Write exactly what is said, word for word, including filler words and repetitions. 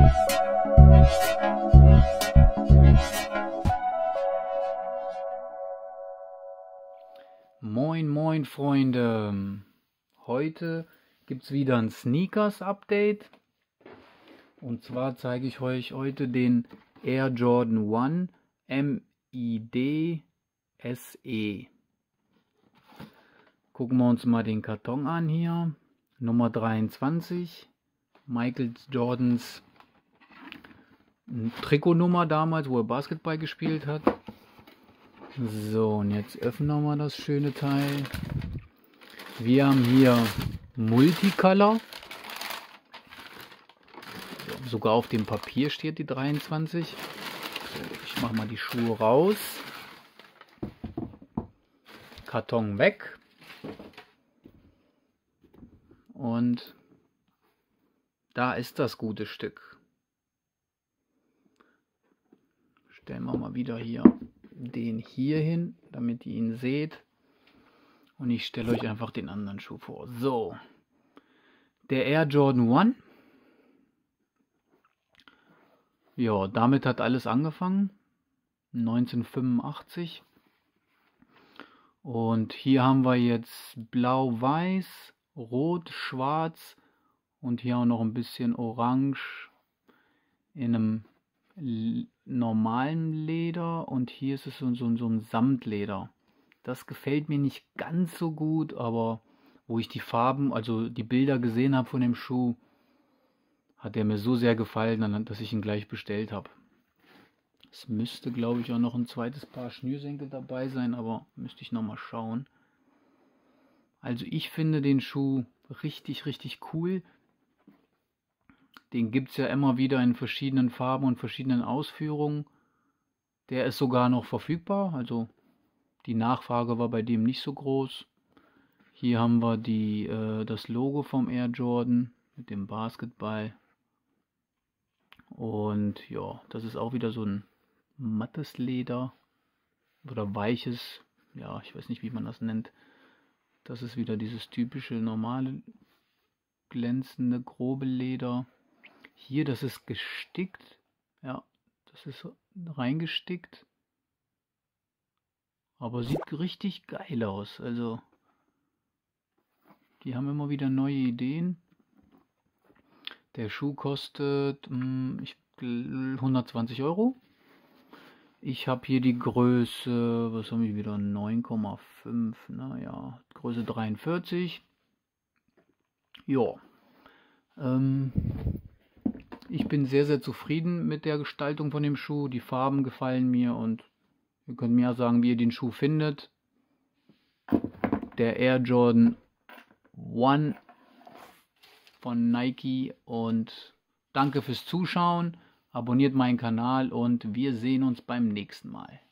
Moin moin Freunde, heute gibt es wieder ein Sneakers Update und zwar zeige ich euch heute den Air Jordan One M I D S E. Gucken wir uns mal den Karton an hier, Nummer dreiundzwanzig, Michael Jordans Trikotnummer damals, wo er Basketball gespielt hat. So, und jetzt öffnen wir mal das schöne Teil. Wir haben hier Multicolor. So, sogar auf dem Papier steht die dreiundzwanzig. So, ich mache mal die Schuhe raus. Karton weg. Und da ist das gute Stück. Stellen wir mal wieder hier den hier hin, damit ihr ihn seht. Und ich stelle euch einfach den anderen Schuh vor. So, der Air Jordan One. Ja, damit hat alles angefangen. neunzehnhundertfünfundachtzig. Und hier haben wir jetzt blau-weiß, rot, schwarz und hier auch noch ein bisschen orange in einem normalen Leder und hier ist es so, so, so ein Samtleder. Das gefällt mir nicht ganz so gut, aber wo ich die Farben, also die Bilder gesehen habe von dem Schuh, hat er mir so sehr gefallen, dass ich ihn gleich bestellt habe. Es müsste, glaube ich, auch noch ein zweites Paar Schnürsenkel dabei sein, aber müsste ich noch mal schauen. Also ich finde den Schuh richtig, richtig cool. Den gibt es ja immer wieder in verschiedenen Farben und verschiedenen Ausführungen. Der ist sogar noch verfügbar, also die Nachfrage war bei dem nicht so groß. Hier haben wir die, äh, das Logo vom Air Jordan mit dem Basketball. Und ja, das ist auch wieder so ein mattes Leder oder weiches, ja, ich weiß nicht, wie man das nennt. Das ist wieder dieses typische, normale, glänzende, grobe Leder. Hier, das ist gestickt, ja, das ist reingestickt, aber sieht richtig geil aus, also die haben immer wieder neue Ideen. Der Schuh kostet mh, ich, hundertzwanzig Euro. Ich habe hier die Größe, was haben wir wieder, neun Komma fünf, naja, Größe dreiundvierzig. Ja, ähm, ich bin sehr, sehr zufrieden mit der Gestaltung von dem Schuh. Die Farben gefallen mir und ihr könnt mir sagen, wie ihr den Schuh findet. Der Air Jordan One von Nike und danke fürs Zuschauen. Abonniert meinen Kanal und wir sehen uns beim nächsten Mal.